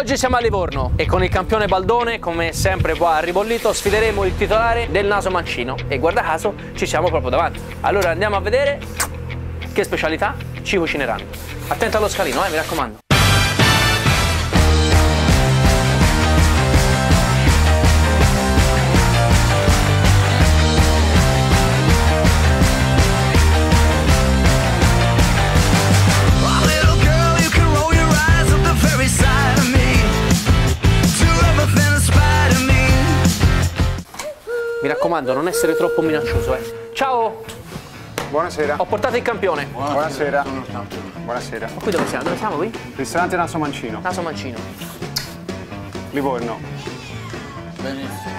Oggi siamo a Livorno e con il campione Baldone, come sempre qua a Ribollito, sfideremo il titolare del Naso Mancino e guarda caso ci siamo proprio davanti. Allora andiamo a vedere che specialità ci cucineranno. Attento allo scalino, mi raccomando. Mi raccomando, non essere troppo minaccioso, Ciao! Buonasera. Ho portato il campione. Buonasera. Buonasera. Ma qui dove siamo? Dove siamo qui? Ristorante Naso Mancino. Naso Mancino. Livorno. Benissimo.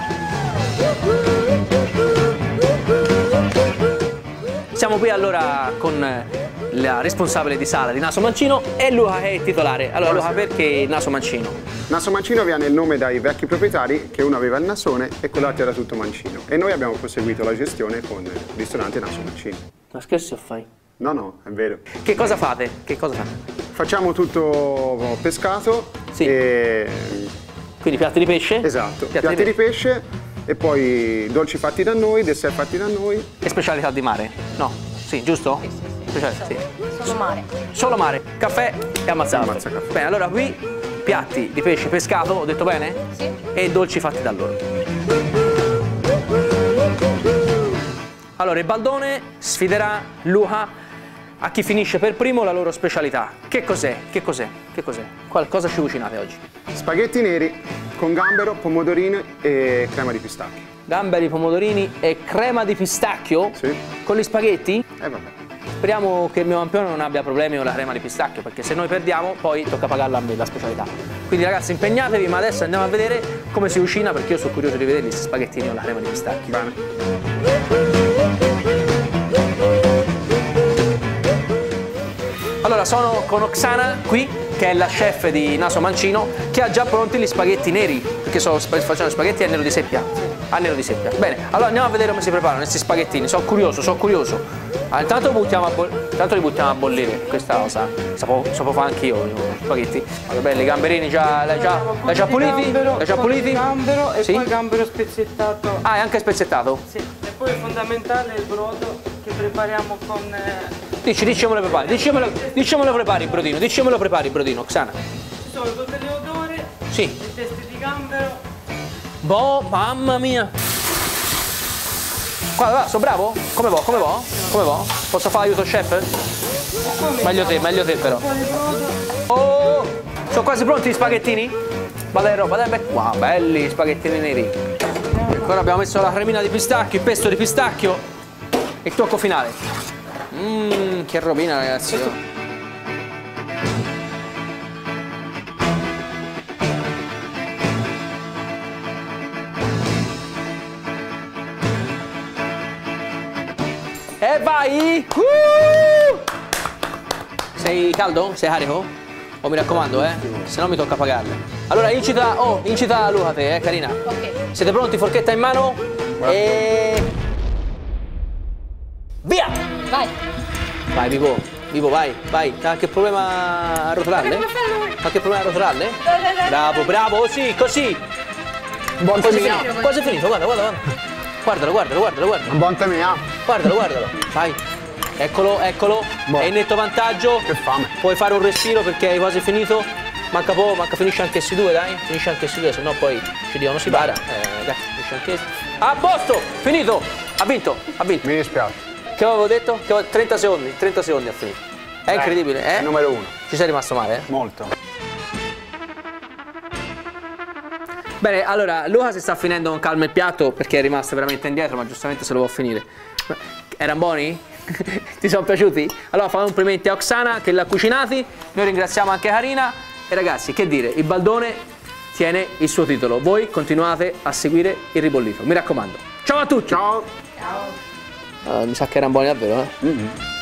Siamo qui allora con la responsabile di sala di Naso Mancino e Luca che è il titolare. Allora Luca, perché Naso Mancino? Naso Mancino viene il nome dai vecchi proprietari, che uno aveva il nasone e quell'altro era tutto mancino. E noi abbiamo proseguito la gestione con il ristorante Naso Mancino. Ma scherzi o fai? No, è vero. Che cosa fate? Che cosa fate? Facciamo tutto pescato. Sì. E... Quindi piatti di pesce? Esatto, piatti di pesce e poi dolci fatti da noi, dessert fatti da noi. E specialità di mare? No? Sì, giusto? Sì. Sì. Solo mare. Solo mare, caffè e ammazzato. Ammazzacaffè. Bene, allora qui piatti di pesce pescato, ho detto bene? Sì. E dolci fatti da loro. Allora il Baldone sfiderà Luca a chi finisce per primo la loro specialità. Che cos'è? Che cos'è? Che cos'è? Cosa ci cucinate oggi? Spaghetti neri con gambero, pomodorini e crema di pistacchio. Gamberi, pomodorini e crema di pistacchio? Sì. Con gli spaghetti? Vabbè. Speriamo che il mio campione non abbia problemi con la crema di pistacchio, perché se noi perdiamo poi tocca pagarla a me la specialità. Quindi ragazzi impegnatevi, ma adesso andiamo a vedere come si cucina, perché io sono curioso di vedere questi spaghettini con la crema di pistacchio. Bene. Allora sono con Oksana qui, che è la chef di Naso Mancino, che ha già pronti gli spaghetti neri, perché facciamo spaghetti a nero di seppia. A nero di seppia. Bene, allora andiamo a vedere come si preparano questi spaghettini, sono curioso. Intanto li buttiamo a bollire, questa cosa, so fare anch'io, spaghetti. Allora, bene, i gamberini l'hai già puliti? L'hai già puliti? Gambero e sì? poi gambero spezzettato. Ah, è anche spezzettato? Sì, e poi è fondamentale il brodo che prepariamo con... Diccimelo prepari, diccimelo prepari il brodino, Oksana. Ci sono tutte le odore, Sì. le teste di gambero. Boh, mamma mia! Guarda, sono bravo? Come va? Posso fare aiuto chef? Meglio te però. Oh! Sono quasi pronti gli spaghettini? Guarda roba, dai, wow, belli spaghettini neri. Ora abbiamo messo la cremina di pistacchio, il pesto di pistacchio e il tocco finale. Che robina ragazzi. E vai! Sei caldo? Sei carico? Oh, mi raccomando, se no mi tocca pagarle. Allora incita Luca te, carina. Ok. Siete pronti? Forchetta in mano? E... Via! Vai. Vai, Vivo, vai. Qualche problema a rotolarle? Qualche problema a rotolarle? Bravo, così. Buon temia. Quasi finito, guarda. Guardalo. Buon temia. Guardalo. Vai. Eccolo. Buono. È in netto vantaggio. Che fame. Puoi fare un respiro perché hai quasi finito. Manca poco, finisce anche questi due, dai. Finisce anche questi due, se no poi ci dicono si para. Dai, finisce anche. A posto! Finito! Ha vinto. Mi dispiace. Che avevo detto? 30 secondi ha finito. È incredibile, È il numero 1. Ci sei rimasto male, Molto. Bene, allora, Luca si sta finendo con calma il piatto perché è rimasto veramente indietro, ma giustamente se lo può finire. Erano buoni? Ti sono piaciuti? Allora fa complimenti a Oksana che l'ha cucinati, noi ringraziamo anche Karina e ragazzi, che dire, il Baldone tiene il suo titolo, voi continuate a seguire il Ribollito, mi raccomando. Ciao a tutti! Ciao! Mi sa che erano buoni davvero,